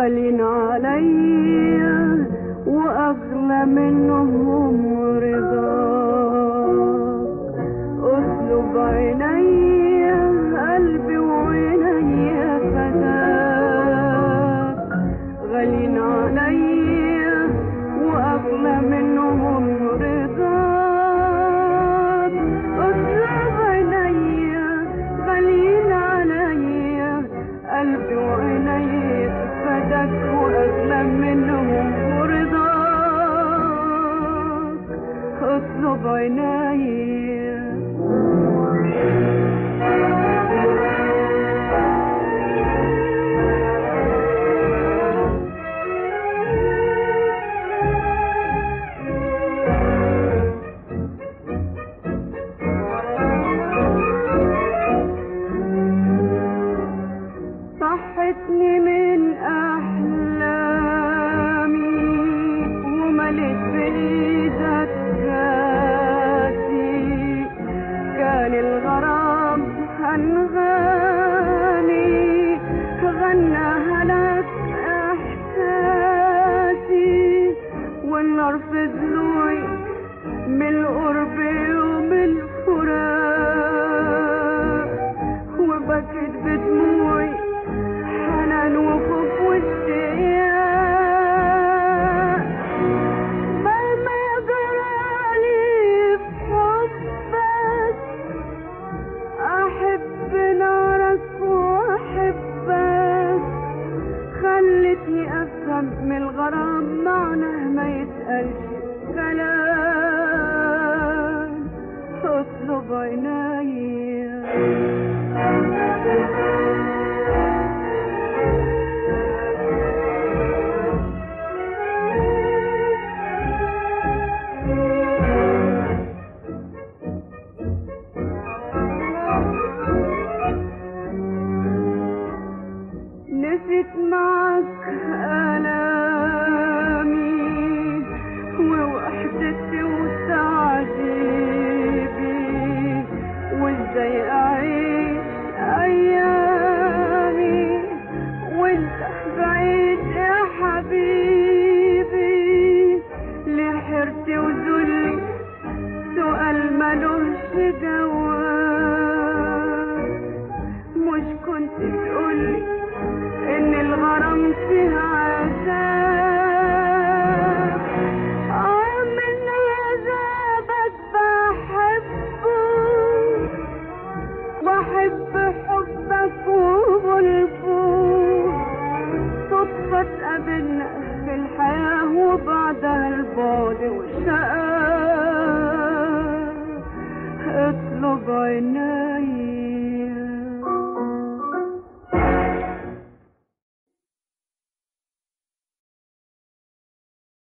غالين عليا واغلى منهم رضاك. اسلب عينيا قلبي وعينيا فداك، غالين عليا واغلى منهم رضاك. اسلب عينيا غالين عليا قلبي وعينيا فداك، واغلى منهم رضاك. اطلب عينيا صحتني من أحلامي ومليت بإيدك كاسي، كان الغرام أنغاني غناها لك إحساسي، والنار في ضلوعي من القرب ومن الفراق، وبكت بدموعي حنان وخوف واشتياق. مهما يجرالي في حبك احب نارك واحبك، خلتني افهم من الغرام معناه ما يتقالش كلام. اطلب عينيا نسيت معك آلامي ووحدتي وتعذيبي، وازاي أعيش أيامي وانت بعيد يا حبيبي. لحرتي وذلي سؤال ملوش جواب، مش كنت تقولي إن الغرام فيه عذاب؟